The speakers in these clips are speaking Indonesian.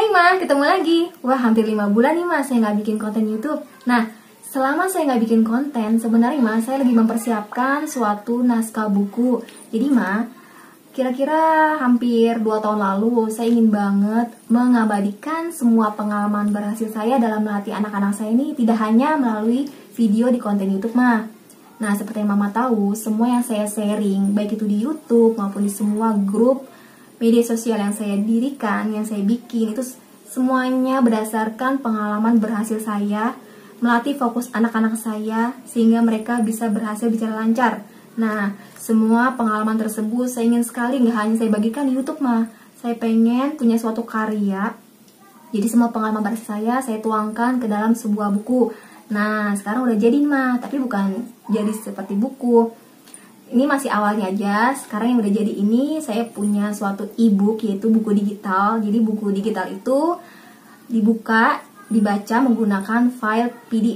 Hai Ma, ketemu lagi. Wah, hampir 5 bulan nih Ma, saya nggak bikin konten YouTube. Nah, selama saya nggak bikin konten, sebenarnya Ma, saya lagi mempersiapkan suatu naskah buku. Jadi Ma, kira-kira hampir 2 tahun lalu, saya ingin banget mengabadikan semua pengalaman berhasil saya dalam melatih anak-anak saya ini tidak hanya melalui video di konten YouTube Ma. Nah, seperti yang Mama tahu, semua yang saya sharing, baik itu di YouTube maupun di semua grup media sosial yang saya dirikan, yang saya bikin, itu semuanya berdasarkan pengalaman berhasil saya melatih fokus anak-anak saya sehingga mereka bisa berhasil bicara lancar. Nah, semua pengalaman tersebut saya ingin sekali nggak hanya saya bagikan di YouTube mah. Saya pengen punya suatu karya. Jadi semua pengalaman berhasil saya tuangkan ke dalam sebuah buku. Nah, sekarang udah jadi mah, tapi bukan jadi seperti buku. Ini masih awalnya aja. Sekarang yang udah jadi ini, saya punya suatu e-book, yaitu buku digital. Jadi buku digital itu dibuka, dibaca menggunakan file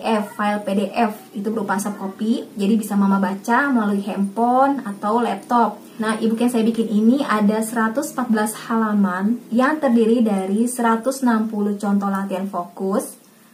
PDF. Itu berupa soft copy. Jadi bisa Mama baca melalui handphone atau laptop. Nah, e-book yang saya bikin ini ada 114 halaman yang terdiri dari 160 contoh latihan fokus.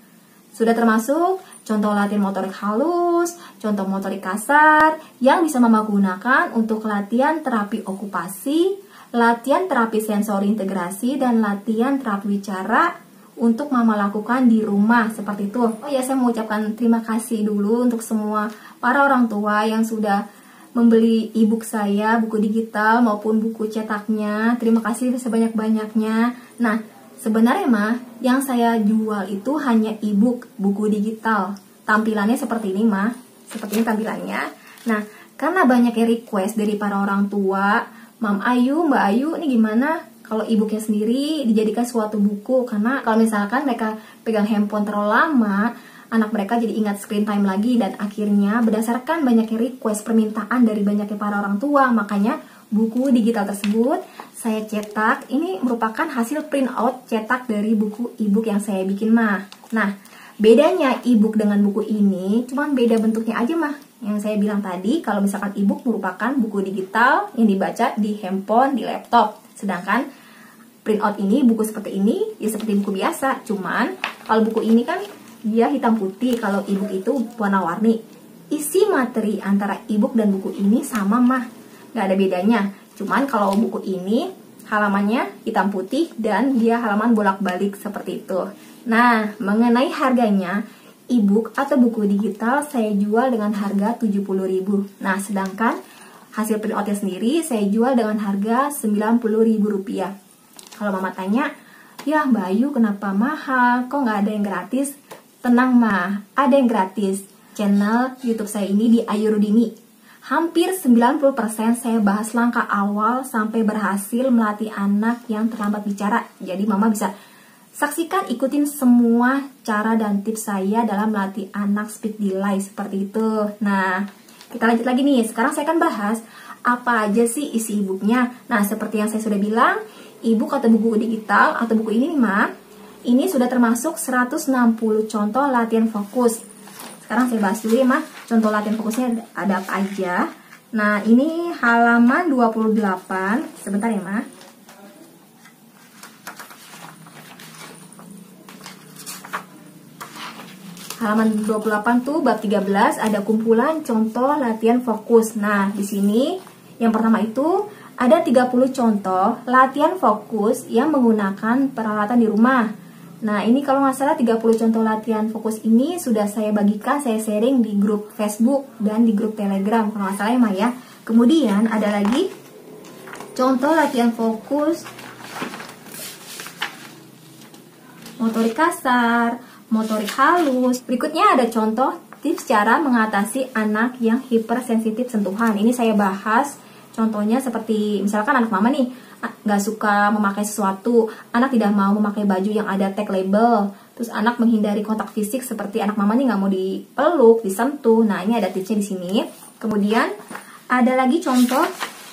Sudah termasuk contoh latihan motorik halus, contoh motorik kasar, yang bisa Mama gunakan untuk latihan terapi okupasi, latihan terapi sensori integrasi, dan latihan terapi bicara untuk Mama lakukan di rumah, seperti itu. Oh ya, saya mau ucapkan terima kasih dulu untuk semua para orang tua yang sudah membeli e-book saya, buku digital maupun buku cetaknya. Terima kasih sebanyak-banyaknya. Nah, sebenarnya mah, yang saya jual itu hanya e-book, buku digital. Tampilannya seperti ini mah, seperti ini tampilannya. Nah, karena banyak yang request dari para orang tua, Mam Ayu, Mbak Ayu, ini gimana kalau e-booknya sendiri dijadikan suatu buku? Karena kalau misalkan mereka pegang handphone terlalu lama, anak mereka jadi ingat screen time lagi, dan akhirnya berdasarkan banyaknya request, permintaan dari banyaknya para orang tua, makanya buku digital tersebut saya cetak. Ini merupakan hasil print out cetak dari buku e-book yang saya bikin mah. Nah, bedanya e-book dengan buku ini cuman beda bentuknya aja mah. Yang saya bilang tadi, kalau misalkan e-book merupakan buku digital yang dibaca di handphone, di laptop. Sedangkan print out ini, buku seperti ini, ya seperti buku biasa. Cuman kalau buku ini kan dia hitam putih, kalau e-book itu warna-warni. Isi materi antara e-book dan buku ini sama mah, nggak ada bedanya. Cuman kalau buku ini halamannya hitam putih dan dia halaman bolak-balik seperti itu. Nah, mengenai harganya, e-book atau buku digital saya jual dengan harga 70.000. Nah, sedangkan hasil print outnya sendiri saya jual dengan harga 90.000 rupiah. Kalau Mama tanya, ya Mbak Ayu kenapa mahal? Kok nggak ada yang gratis? Tenang mah, ada yang gratis. Channel YouTube saya ini di Ayu Rudini. Hampir 90% saya bahas langkah awal sampai berhasil melatih anak yang terlambat bicara. Jadi Mama bisa saksikan, ikutin semua cara dan tips saya dalam melatih anak speak delay seperti itu. Nah, kita lanjut lagi nih. Sekarang saya akan bahas apa aja sih isi e-booknya. Nah, seperti yang saya sudah bilang, e-book atau buku digital atau buku ini nih Ma, ini sudah termasuk 160 contoh latihan fokus. Sekarang saya bahas dulu ya Ma, contoh latihan fokusnya ada apa aja. Nah, ini halaman 28. Sebentar ya Ma. Halaman 28 tuh bab 13 ada kumpulan contoh latihan fokus. Nah, di sini yang pertama itu ada 30 contoh latihan fokus yang menggunakan peralatan di rumah. Nah, ini kalau nggak salah 30 contoh latihan fokus ini sudah saya bagikan, saya sharing di grup Facebook dan di grup Telegram kalau nggak salah ya Maya. Kemudian ada lagi contoh latihan fokus motorik kasar, motorik halus. Berikutnya ada contoh tips cara mengatasi anak yang hipersensitif sentuhan. Ini saya bahas contohnya seperti misalkan anak Mama nih nggak suka memakai sesuatu, anak tidak mau memakai baju yang ada tag label, terus anak menghindari kontak fisik seperti anak Mama nih nggak mau dipeluk, disentuh. Nah, ini ada tipsnya di sini. Kemudian ada lagi contoh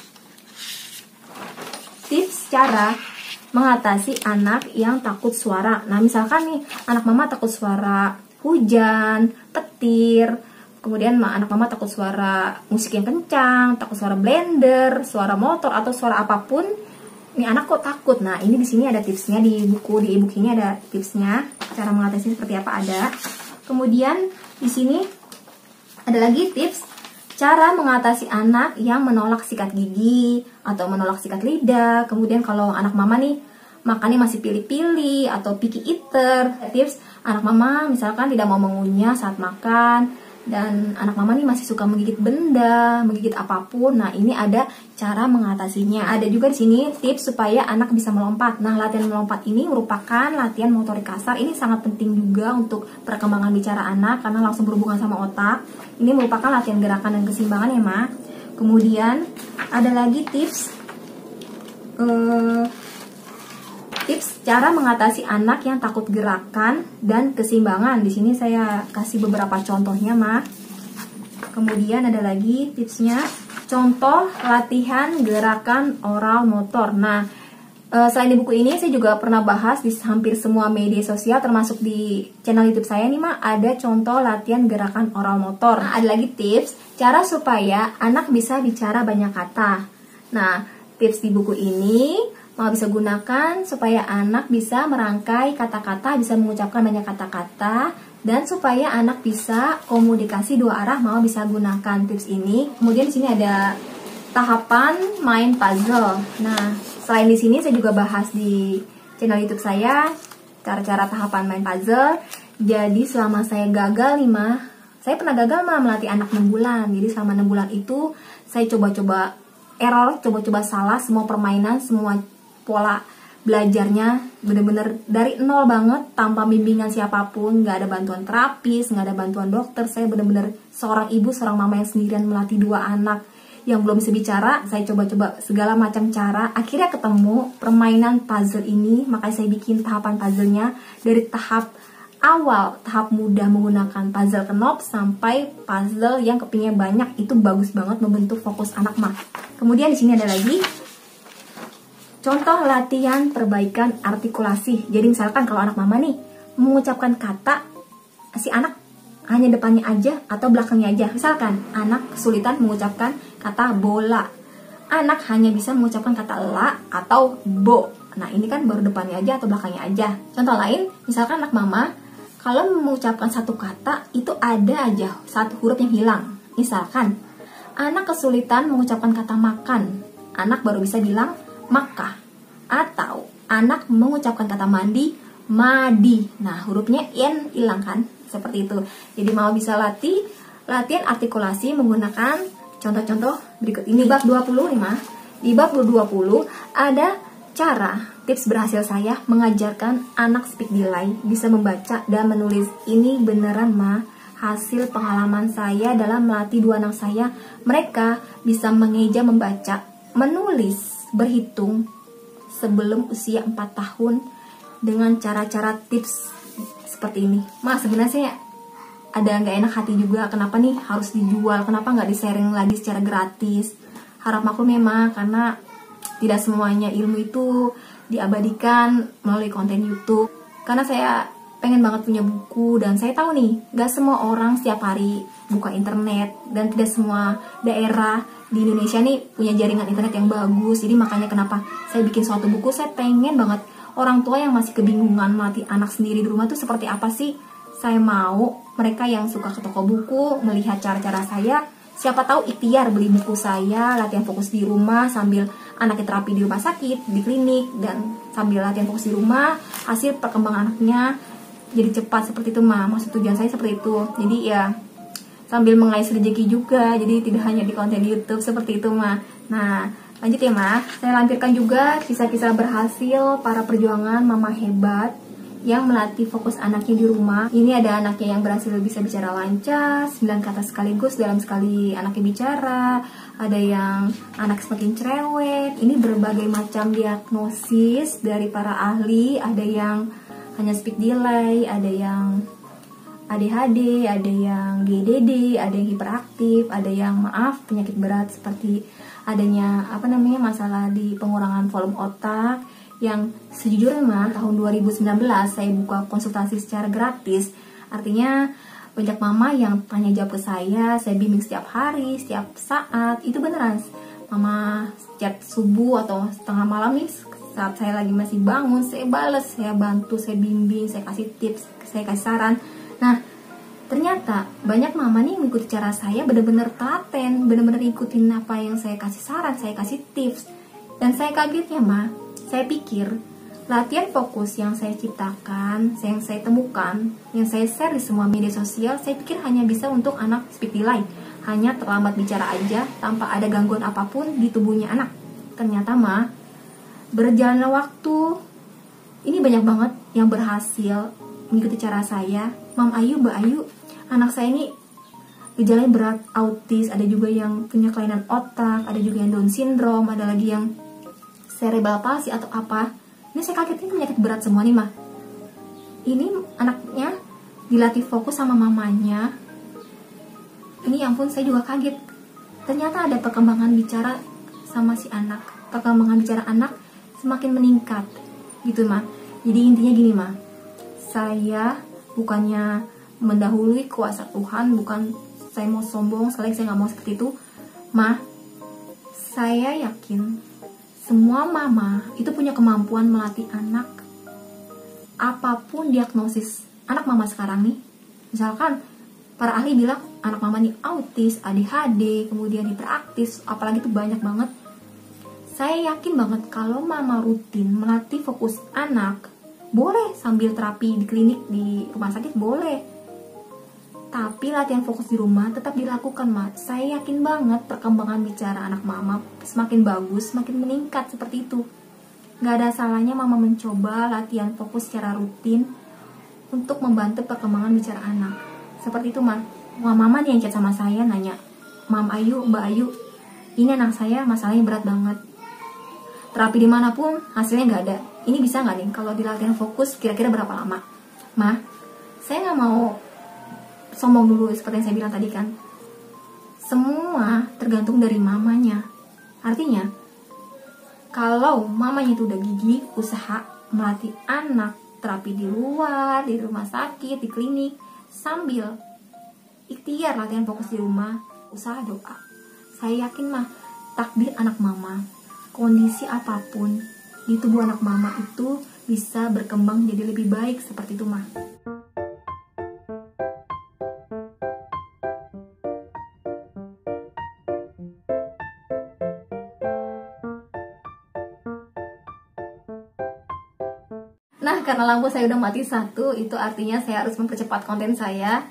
tips cara mengatasi anak yang takut suara. Nah, misalkan nih anak Mama takut suara hujan, petir, kemudian anak Mama takut suara musik yang kencang, takut suara blender, suara motor, atau suara apapun ini anak kok takut. Nah, ini di sini ada tipsnya, di buku, di e-book ini ada tipsnya, cara mengatasi seperti apa ada. Kemudian di sini ada lagi tips cara mengatasi anak yang menolak sikat gigi atau menolak sikat lidah. Kemudian kalau anak mama nih makannya masih pilih-pilih atau picky eater, tips anak mama misalkan tidak mau mengunyah saat makan, dan anak mama nih masih suka menggigit benda, menggigit apapun. Nah, ini ada cara mengatasinya. Ada juga di sini tips supaya anak bisa melompat. Nah, latihan melompat ini merupakan latihan motorik kasar. Ini sangat penting juga untuk perkembangan bicara anak karena langsung berhubungan sama otak. Ini merupakan latihan gerakan dan keseimbangan ya, Ma. Kemudian ada lagi tips cara mengatasi anak yang takut gerakan dan keseimbangan. Di sini saya kasih beberapa contohnya, Ma. Kemudian ada lagi tipsnya, contoh latihan gerakan oral motor. Nah, selain di buku ini, saya juga pernah bahas di hampir semua media sosial, termasuk di channel YouTube saya nih, Ma, ada contoh latihan gerakan oral motor. Nah, ada lagi tips cara supaya anak bisa bicara banyak kata. Nah, tips di buku ini mau bisa gunakan supaya anak bisa merangkai kata-kata, bisa mengucapkan banyak kata-kata, dan supaya anak bisa komunikasi dua arah. Mau bisa gunakan tips ini. Kemudian di sini ada tahapan main puzzle. Nah, selain di sini saya juga bahas di channel YouTube saya cara-cara tahapan main puzzle. Jadi selama saya gagal nih, Ma, saya pernah gagal, Ma, melatih anak 6 bulan. Jadi selama 6 bulan itu saya coba-coba error, coba-coba salah semua permainan, semua pola belajarnya bener-bener dari nol banget, tanpa bimbingan siapapun, nggak ada bantuan terapis, nggak ada bantuan dokter. Saya bener-bener seorang ibu, seorang mama yang sendirian melatih 2 anak yang belum bisa bicara. Saya coba-coba segala macam cara, akhirnya ketemu permainan puzzle ini. Makanya saya bikin tahapan puzzlenya dari tahap awal, tahap mudah menggunakan puzzle knob, sampai puzzle yang kepingnya banyak. Itu bagus banget membentuk fokus anak, mah. Kemudian di sini ada lagi contoh latihan perbaikan artikulasi. Jadi misalkan kalau anak mama nih mengucapkan kata, si anak hanya depannya aja atau belakangnya aja. Misalkan anak kesulitan mengucapkan kata bola, anak hanya bisa mengucapkan kata la atau bo. Nah, ini kan baru depannya aja atau belakangnya aja. Contoh lain, misalkan anak mama kalau mengucapkan satu kata itu ada aja satu huruf yang hilang. Misalkan anak kesulitan mengucapkan kata makan, anak baru bisa bilang maka. Atau anak mengucapkan kata mandi, madi. Nah, hurufnya n hilang kan? Seperti itu. Jadi mau bisa latihan artikulasi menggunakan contoh-contoh berikut ini. Di bab 25, di bab 20 ada cara tips berhasil saya mengajarkan anak speak delay bisa membaca dan menulis. Ini beneran, Ma, hasil pengalaman saya dalam melatih 2 anak saya. Mereka bisa mengeja, membaca, menulis, berhitung sebelum usia 4 tahun dengan cara-cara tips seperti ini. Mas, sebenarnya saya ada nggak enak hati juga, kenapa nih harus dijual, kenapa nggak di-sharing lagi secara gratis. Harap maklum ya, Ma, karena tidak semuanya ilmu itu diabadikan melalui konten YouTube. Karena saya pengen banget punya buku, dan saya tahu nih nggak semua orang setiap hari buka internet, dan tidak semua daerah di Indonesia nih punya jaringan internet yang bagus. Jadi makanya kenapa saya bikin suatu buku. Saya pengen banget orang tua yang masih kebingungan melatih anak sendiri di rumah tuh seperti apa sih. Saya mau mereka yang suka ke toko buku melihat cara-cara saya, siapa tahu ikhtiar beli buku saya, latihan fokus di rumah sambil anaknya terapi di rumah sakit, di klinik, dan sambil latihan fokus di rumah, hasil perkembangan anaknya jadi cepat. Seperti itu, Ma. Maksud tujuan saya seperti itu. Jadi ya sambil mengais rezeki juga, jadi tidak hanya di konten YouTube. Seperti itu, Ma. Nah, lanjut ya, Ma. Saya lampirkan juga kisah-kisah berhasil para perjuangan mama hebat yang melatih fokus anaknya di rumah. Ini ada anaknya yang berhasil bisa bicara lancar, 9 kata sekaligus dalam sekali anaknya bicara. Ada yang anak semakin cerewet. Ini berbagai macam diagnosis dari para ahli. Ada yang hanya speak delay, ada yang ADHD, ada yang GDD, ada yang hiperaktif, ada yang penyakit berat seperti adanya masalah di pengurangan volume otak. Yang sejujurnya, Ma, tahun 2019 saya buka konsultasi secara gratis. Artinya banyak mama yang tanya jawab ke saya bimbing setiap hari, setiap saat. Itu beneran mama chat subuh atau setengah malam nih, saat saya lagi masih bangun, saya bales, saya bantu, saya bimbing, saya kasih tips, saya kasih saran. Nah, ternyata banyak mama nih mengikuti cara saya, bener-bener telaten, bener-bener ikutin apa yang saya kasih saran, saya kasih tips. Dan saya kagetnya saya pikir latihan fokus yang saya ciptakan, yang saya temukan, yang saya share di semua media sosial, saya pikir hanya bisa untuk anak speak delay, hanya terlambat bicara aja tanpa ada gangguan apapun di tubuhnya anak. Ternyata berjalannya waktu, ini banyak banget yang berhasil mengikuti cara saya. Mam Ayu, Mbak Ayu, anak saya ini gejalanya berat, autis, ada juga yang punya kelainan otak, ada juga yang Down syndrome, ada lagi yang cerebral palsy atau apa. Ini saya kaget, ini penyakit berat semua nih Ini anaknya dilatih fokus sama mamanya. Ini ya ampun, saya juga kaget. Ternyata ada perkembangan bicara sama si anak. Perkembangan bicara anak semakin meningkat gitu Jadi intinya gini saya bukannya mendahului kuasa Tuhan, bukan saya mau sombong, sekali saya nggak mau seperti itu. Saya yakin semua mama itu punya kemampuan melatih anak apapun diagnosis anak mama sekarang nih. Misalkan para ahli bilang anak mama nih autis, ADHD, kemudian hiperaktif, apalagi itu banyak banget. Saya yakin banget kalau mama rutin melatih fokus anak, boleh sambil terapi di klinik, di rumah sakit boleh. Tapi latihan fokus di rumah tetap dilakukan Saya yakin banget perkembangan bicara anak mama semakin bagus, semakin meningkat seperti itu. Gak ada salahnya mama mencoba latihan fokus secara rutin untuk membantu perkembangan bicara anak. Seperti itu mama nih yang chat sama saya nanya, Mam Ayu, Mbak Ayu, ini anak saya masalahnya berat banget. Terapi dimanapun hasilnya gak ada. Ini bisa gak nih kalau di latihan fokus kira-kira berapa lama? Saya gak mau sombong dulu seperti yang saya bilang tadi kan. Semua tergantung dari mamanya. Artinya kalau mamanya itu udah gigih usaha melatih anak, terapi di luar, di rumah sakit, di klinik, sambil ikhtiar latihan fokus di rumah, usaha doa, saya yakin takdir anak mama, kondisi apapun di tubuh anak mama itu bisa berkembang jadi lebih baik seperti itu Nah, karena lampu saya udah mati satu, itu artinya saya harus mempercepat konten saya.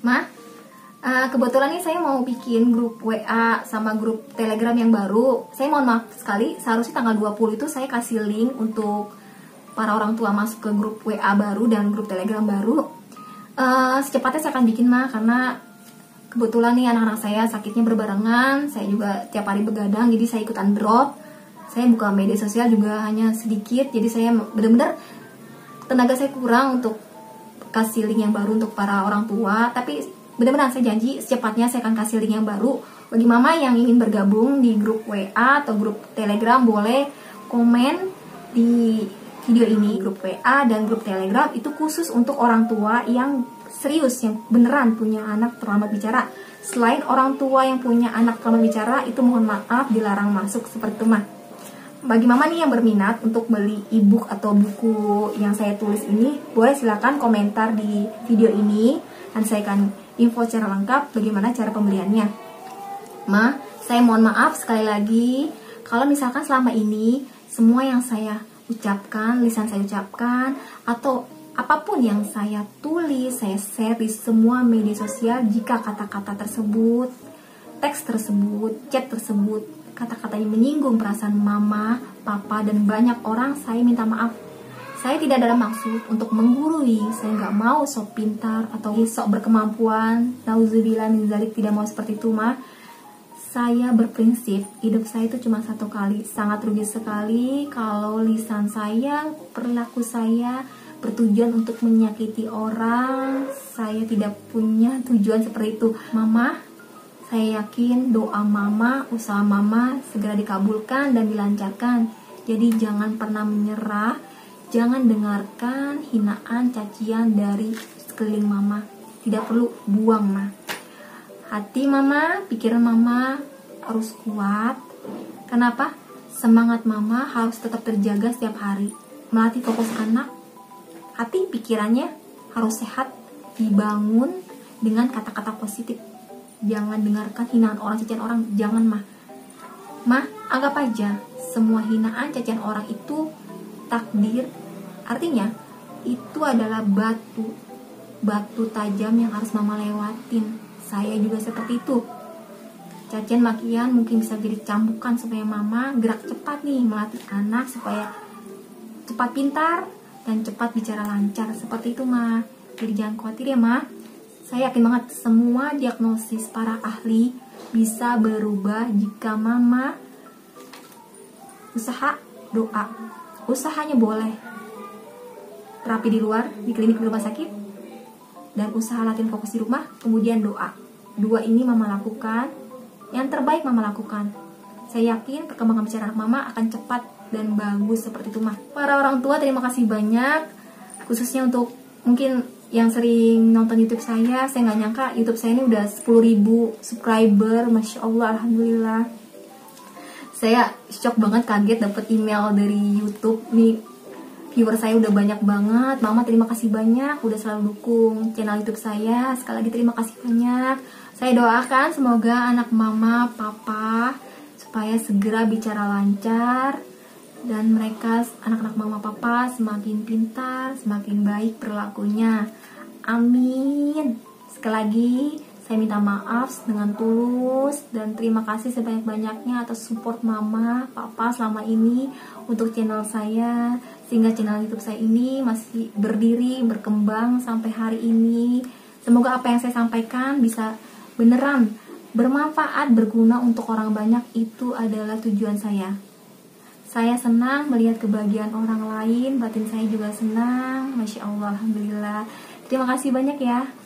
Kebetulan nih saya mau bikin grup WA sama grup Telegram yang baru. Saya mohon maaf sekali, seharusnya tanggal 20 itu saya kasih link untuk para orang tua masuk ke grup WA baru dan grup Telegram baru. Secepatnya saya akan bikin karena kebetulan nih anak-anak saya sakitnya berbarengan. Saya juga tiap hari begadang, jadi saya ikutan drop. Saya buka media sosial juga hanya sedikit, jadi saya benar-benar tenaga saya kurang untuk kasih link yang baru untuk para orang tua. Tapi benar-benar saya janji secepatnya saya akan kasih link yang baru. Bagi mama yang ingin bergabung di grup WA atau grup Telegram, boleh komen di video ini. Grup WA dan grup Telegram itu khusus untuk orang tua yang serius, yang beneran punya anak terlambat bicara. Selain orang tua yang punya anak terlambat bicara, itu mohon maaf dilarang masuk seperti itu Bagi mama nih yang berminat untuk beli e-book atau buku yang saya tulis ini, boleh silakan komentar di video ini dan saya akan info secara lengkap bagaimana cara pembeliannya. Saya mohon maaf sekali lagi kalau misalkan selama ini semua yang saya ucapkan, lisan saya ucapkan, atau apapun yang saya tulis, saya share di semua media sosial, jika kata-kata tersebut, teks tersebut, chat tersebut, kata-katanya menyinggung perasaan mama, papa, dan banyak orang, saya minta maaf. Saya tidak ada maksud untuk menggurui, saya nggak mau sok pintar atau sok berkemampuan. Nauzubillah min dzalik, tidak mau seperti itu Saya berprinsip, hidup saya itu cuma satu kali. Sangat rugi sekali kalau lisan saya, perilaku saya bertujuan untuk menyakiti orang. Saya tidak punya tujuan seperti itu. Saya yakin doa mama, usaha mama segera dikabulkan dan dilancarkan. Jadi jangan pernah menyerah, jangan dengarkan hinaan, cacian dari sekeliling mama. Tidak perlu buang Hati mama, pikiran mama harus kuat, Kenapa? Semangat mama harus tetap terjaga setiap hari. Melatih fokus anak, hati pikirannya harus sehat, dibangun dengan kata-kata positif. Jangan dengarkan hinaan orang, cacian orang, jangan mah. Mah, anggap aja semua hinaan, cacian orang itu takdir. Artinya, itu adalah batu tajam yang harus mama lewatin. Saya juga seperti itu. Cacian makian mungkin bisa jadi cambukan supaya mama gerak cepat nih, melatih anak supaya cepat pintar dan cepat bicara lancar. Seperti itu mah. Jadi jangan khawatir ya mah. Saya yakin banget semua diagnosis para ahli bisa berubah jika mama usaha, doa. Usahanya boleh terapi di luar, di klinik, di rumah sakit, dan usaha latihan fokus di rumah, kemudian doa. Dua ini mama lakukan, yang terbaik mama lakukan. Saya yakin perkembangan bicara anak mama akan cepat dan bagus seperti itu mah. Para orang tua terima kasih banyak, khususnya untuk mungkin yang sering nonton YouTube saya nggak nyangka YouTube saya ini udah 10.000 subscriber, Masya Allah, Alhamdulillah. Saya shock banget, kaget dapet email dari YouTube nih, viewer saya udah banyak banget. Mama terima kasih banyak udah selalu dukung channel YouTube saya. Sekali lagi terima kasih banyak. Saya doakan semoga anak mama, papa supaya segera bicara lancar dan mereka, anak-anak mama papa, semakin pintar, semakin baik perilakunya. Amin. Sekali lagi saya minta maaf dengan tulus dan terima kasih sebanyak-banyaknya atas support mama, papa selama ini untuk channel saya, sehingga channel YouTube saya ini masih berdiri, berkembang sampai hari ini. Semoga apa yang saya sampaikan bisa beneran bermanfaat, berguna untuk orang banyak. Itu adalah tujuan saya. Saya senang melihat kebahagiaan orang lain, batin saya juga senang. Masya Allah, Alhamdulillah. Terima kasih banyak ya.